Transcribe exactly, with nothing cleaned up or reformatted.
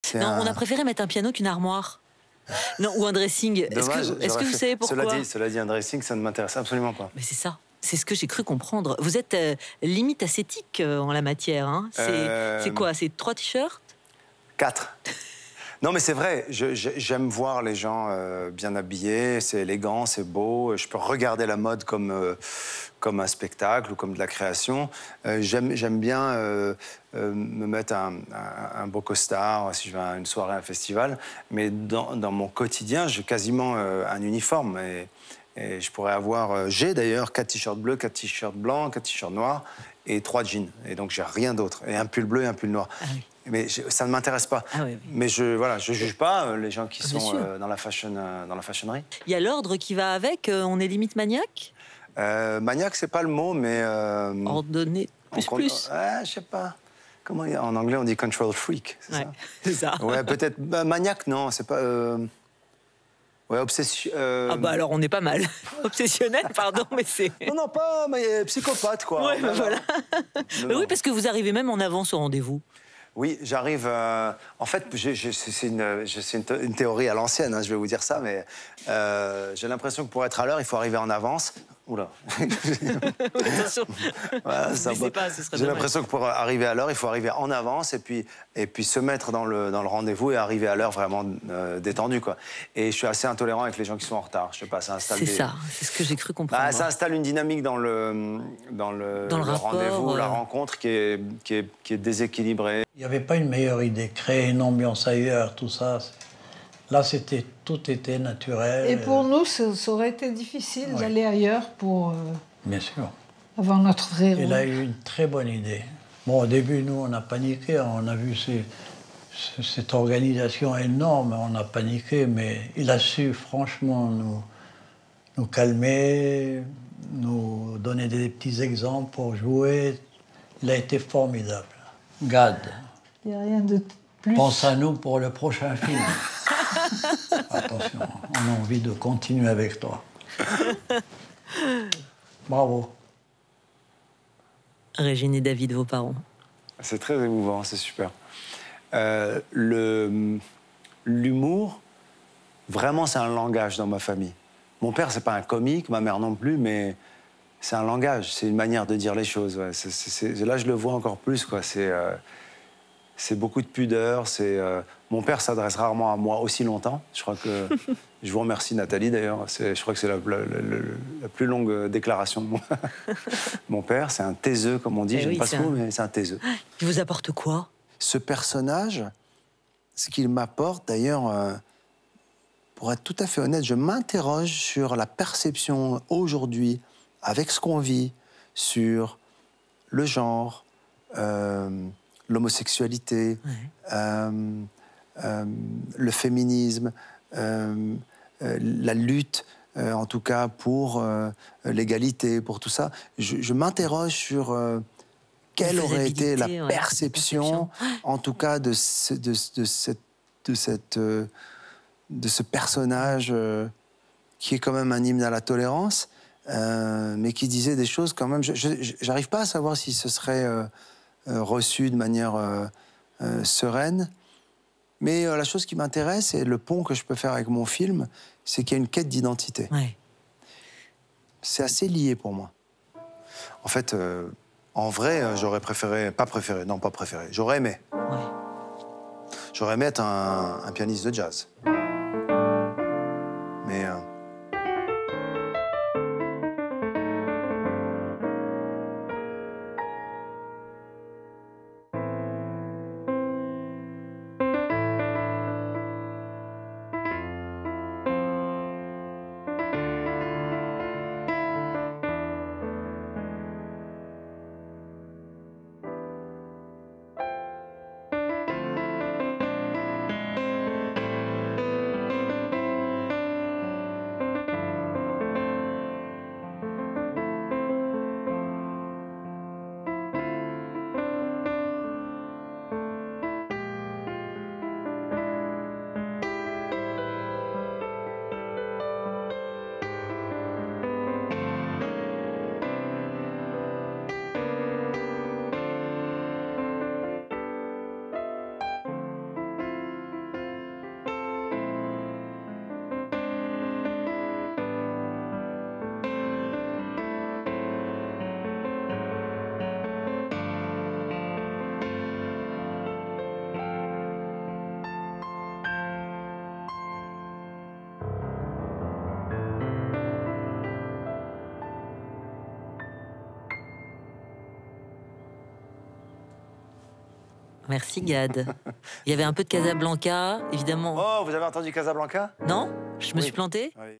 Non, un... on a préféré mettre un piano qu'une armoire. Non, ou un dressing. Est-ce que, est-ce que vous fait... savez pourquoi? Cela dit, cela dit, un dressing, ça ne m'intéresse absolument pas. Mais c'est ça. C'est ce que j'ai cru comprendre. Vous êtes euh, limite ascétique euh, en la matière. Hein. C'est euh... quoi? C'est trois t-shirts? Quatre. Non, mais c'est vrai, j'aime voir les gens euh, bien habillés, c'est élégant, c'est beau. Je peux regarder la mode comme, euh, comme un spectacle ou comme de la création. Euh, j'aime bien euh, euh, me mettre un, un, un beau costard si je vais à une soirée, un festival. Mais dans, dans mon quotidien, j'ai quasiment euh, un uniforme. Et, et je pourrais avoir... Euh, j'ai d'ailleurs quatre t-shirts bleus, quatre t-shirts blancs, quatre t-shirts noirs et trois jeans. Et donc, j'ai rien d'autre. Et un pull bleu et un pull noir. Ah oui. Mais je, ça ne m'intéresse pas. Ah oui, oui. Mais je voilà, je juge pas euh, les gens qui Bien sont euh, dans la fashion, euh, dans la fashionerie. Il y a l'ordre qui va avec. Euh, on est limite maniaque. Euh, maniaque, c'est pas le mot, mais euh, ordonné plus on, plus. Euh, je sais pas. Comment en anglais on dit control freak, c'est ouais, ça? C'est ça. Ouais, peut-être bah, maniaque, non, c'est pas. Euh... Ouais, obsession. Euh... Ah bah alors on est pas mal. Obsessionnel, pardon, mais c'est. Non, non, pas mais, psychopathe, quoi. Ouais, bah, voilà. Non, mais oui, parce que vous arrivez même en avance au rendez-vous. Oui, j'arrive... Euh, en fait, c'est une, une, une théorie à l'ancienne, hein, je vais vous dire ça, mais euh, j'ai l'impression que pour être à l'heure, il faut arriver en avance. Oula. Attention. Voilà, j'ai l'impression que pour arriver à l'heure, il faut arriver en avance et puis, et puis se mettre dans le, dans le rendez-vous et arriver à l'heure vraiment euh, détendu, quoi. Et je suis assez intolérant avec les gens qui sont en retard. Je sais pas, ça installe C'est des... ça, c'est ce que j'ai cru comprendre. Bah, ça installe une dynamique dans le, dans le, dans le, le rendez-vous, euh... la rencontre qui est, qui est, qui est déséquilibrée. Il n'y avait pas une meilleure idée, créer une ambiance ailleurs, tout ça. Là, c'était, tout était naturel. Et pour nous, ça, ça aurait été difficile oui. d'aller ailleurs pour euh, Bien sûr. avoir notre vrai rôle. Il a eu une très bonne idée. Bon, au début, nous, on a paniqué. On a vu ces, cette organisation énorme. On a paniqué, mais il a su, franchement, nous, nous calmer, nous donner des petits exemples pour jouer. Il a été formidable. Gad. Il n'y a rien de plus. Pense à nous pour le prochain film. Attention, on a envie de continuer avec toi. Bravo. Régine et David, vos parents. C'est très émouvant, c'est super. Euh, le, l'humour, vraiment, c'est un langage dans ma famille. Mon père, c'est pas un comique, ma mère non plus, mais c'est un langage, c'est une manière de dire les choses. Ouais. C'est, c'est, c'est, là, je le vois encore plus, quoi. C'est... Euh, C'est beaucoup de pudeur. Euh... Mon père s'adresse rarement à moi aussi longtemps. Je crois que... je vous remercie, Nathalie, d'ailleurs. Je crois que c'est la, la, la, la plus longue déclaration de mon, mon père. C'est un taiseux, comme on dit. J'aime oui, pas ce mot, un... mais c'est un taiseux. Il vous apporte quoi? Ce personnage, ce qu'il m'apporte, d'ailleurs, euh, pour être tout à fait honnête, je m'interroge sur la perception aujourd'hui, avec ce qu'on vit, sur le genre... Euh, l'homosexualité, ouais. euh, euh, le féminisme, euh, euh, la lutte, euh, en tout cas pour euh, l'égalité, pour tout ça. Je, je m'interroge sur euh, quelle aurait été la ouais, perception, perception, en tout cas, de, ce, de, de, cette, de, cette, euh, de ce personnage euh, qui est quand même un hymne à la tolérance, euh, mais qui disait des choses quand même... Je n'arrive pas à savoir si ce serait... Euh, Euh, reçu de manière euh, euh, sereine. Mais euh, la chose qui m'intéresse, et le pont que je peux faire avec mon film, c'est qu'il y a une quête d'identité. Ouais. C'est assez lié pour moi. En fait, euh, en vrai, euh, j'aurais préféré... Pas préféré, non, pas préféré. J'aurais aimé. Ouais. J'aurais aimé être un, un pianiste de jazz. Mais... Euh, Merci Gad. Il y avait un peu de Casablanca, évidemment. Oh, vous avez entendu Casablanca? Non? Je me Oui. suis planté? Oui.